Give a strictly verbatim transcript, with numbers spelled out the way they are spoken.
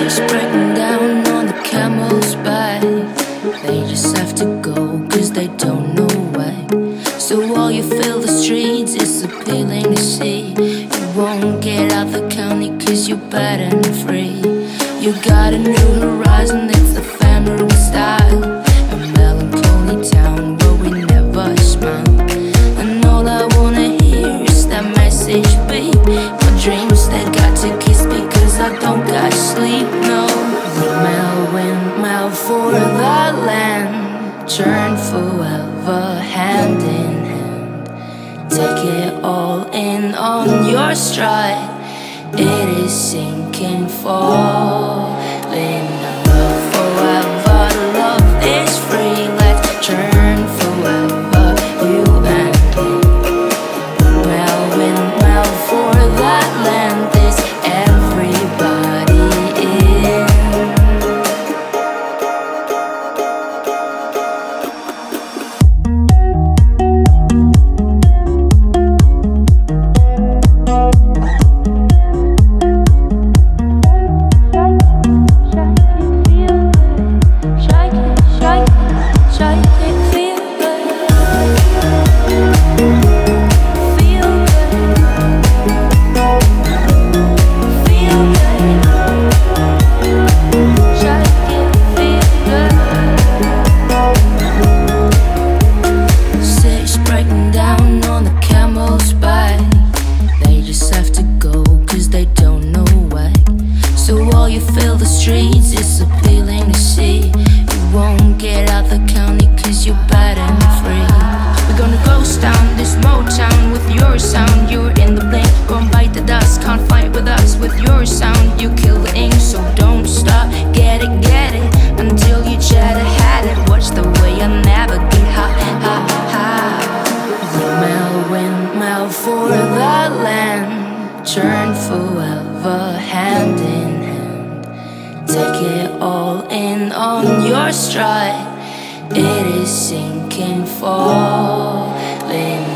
Six breaking down on the camel's back. They just have to go cause they don't know why. So while you fill the streets, it's appealing to see. You won't get out the county cause you're bad and free. You got a new horizon, it's the family style. A melancholy town where we never smile. And all I wanna hear is that message beep. My dreams, they got to kiss because I don't got sleep, no. Windmill, windmill for the land. Turn forever hand in hand. Take it all in on your stride. It is sinking, falling. Love forever, love is free. Let's turn forever, you and me. Windmill, windmill for that land. Is everybody in? You fill the streets, it's appealing to see. You won't get out the county cause you're bad and free. We're gonna ghost down this Motown with your sound. You're in the blink, gon' bite the dust. Can't fight with us with your sound. You kill the ink, so don't stop. Get it, get it, until you try to hide it. Watch the way I navigate, ha, ha, ha. Windmill, windmill for the land. Turn forever, hand in hand. Take it all in on your stride. It is sinking, falling.